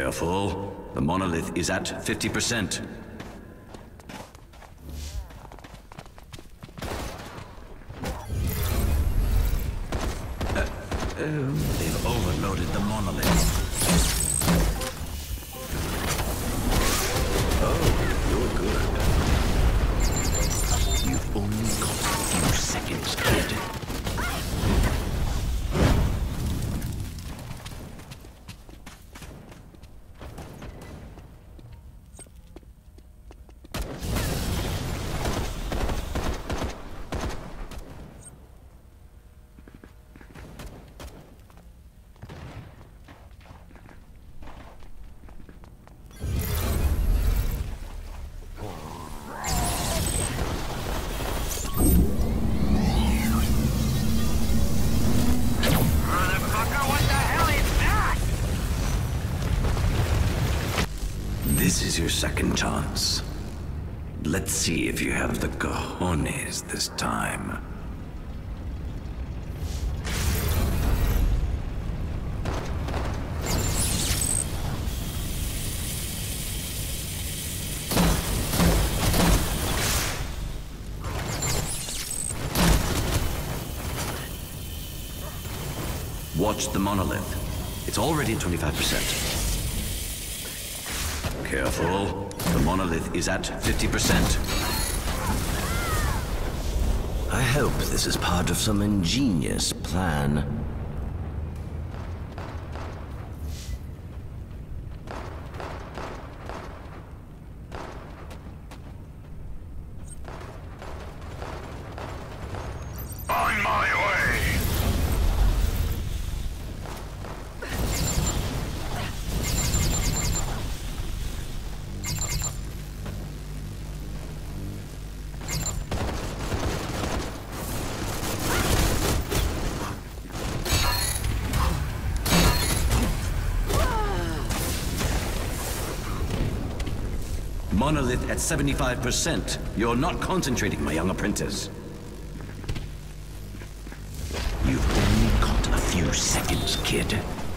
Careful. The monolith is at 50%. They've overloaded the monolith. Oh, you're good. You've only got a few seconds, kid. This is your second chance. Let's see if you have the cojones this time. Watch the monolith. It's already at 25%. Careful. The monolith is at 50%. I hope this is part of some ingenious plan. On my way! Monolith at 75%. You're not concentrating, my young apprentice. You've only got a few seconds, kid.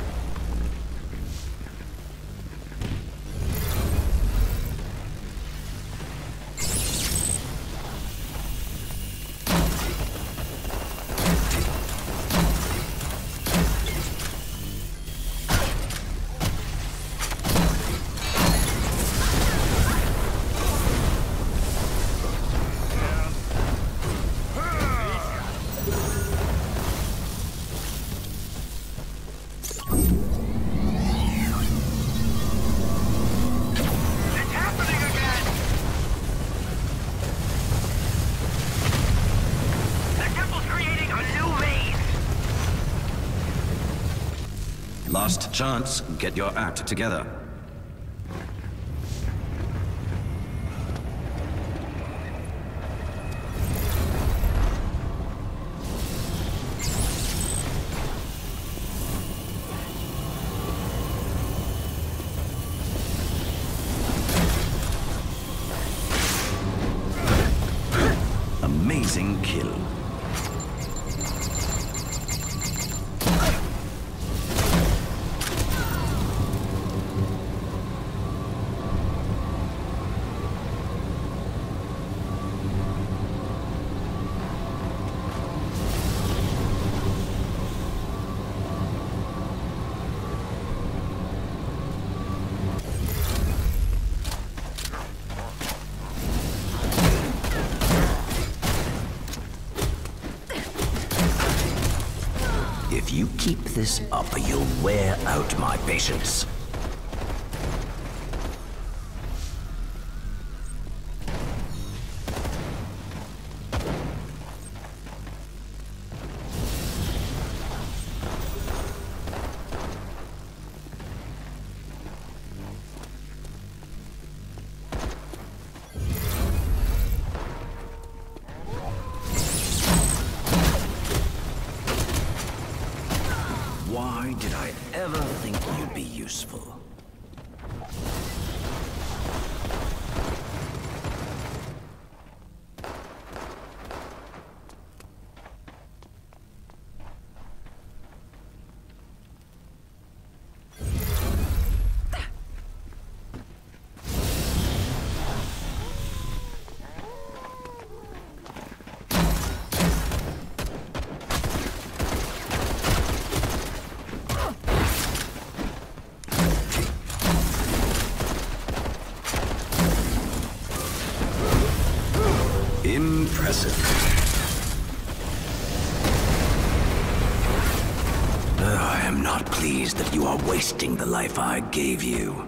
Last chance, get your act together. Amazing kill. If you keep this up, you'll wear out my patience. Why did I ever think you'd be useful? impressive. I am not pleased that you are wasting the life I gave you.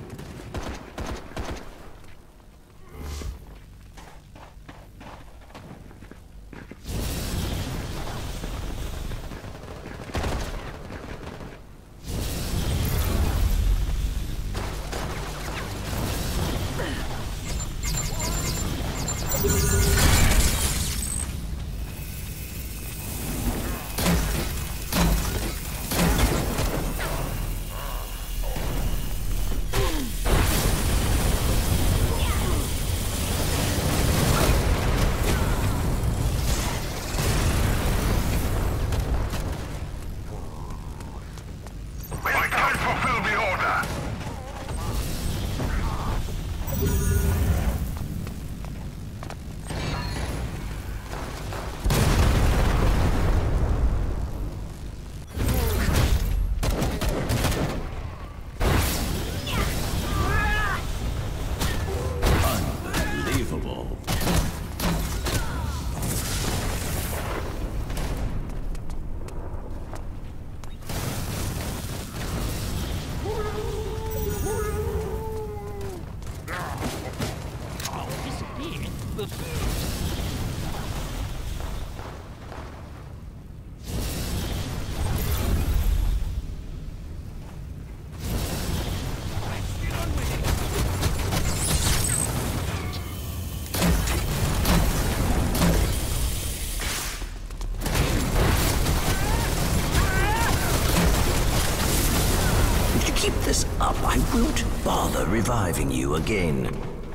Keep this up, I won't bother reviving you again.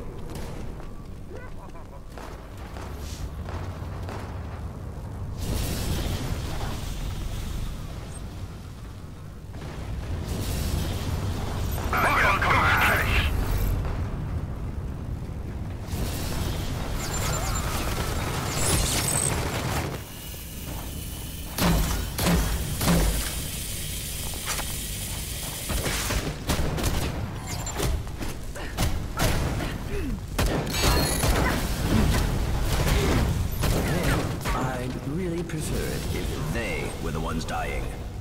Dying.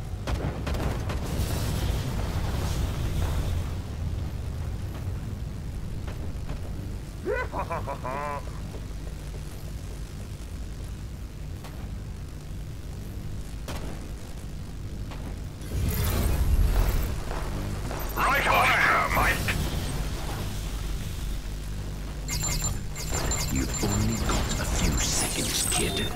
Right on here, Mike. You've only got a few seconds, kid.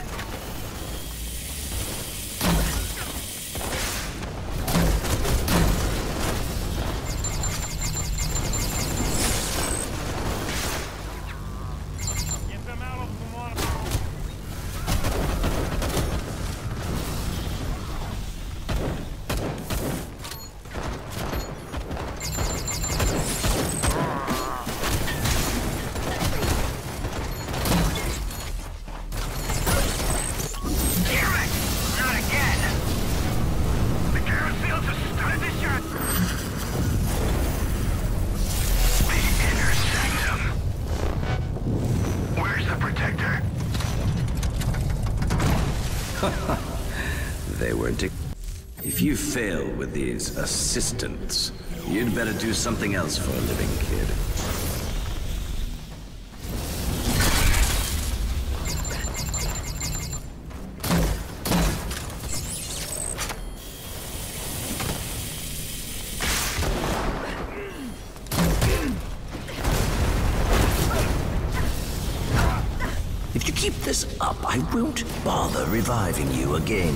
They weren't. If you fail with these assistants, you'd better do something else for a living, kid. If you keep this up, I won't bother reviving you again.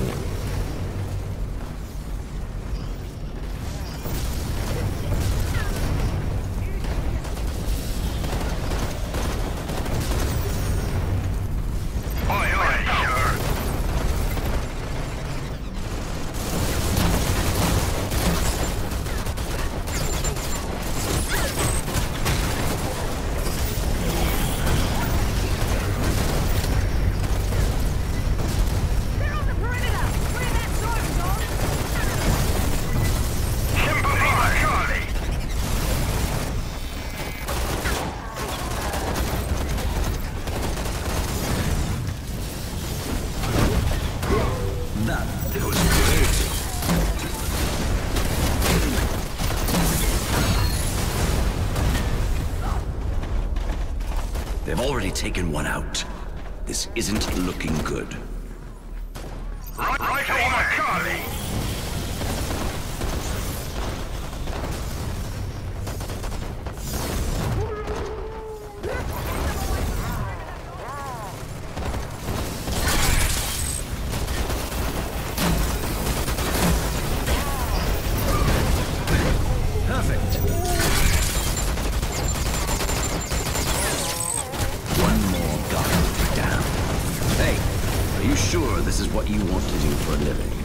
They're on the perimeter! They've already taken one out. This isn't looking good. Right away, Charlie! Perfect. One more guard down. Hey, are you sure this is what you want to do for a living?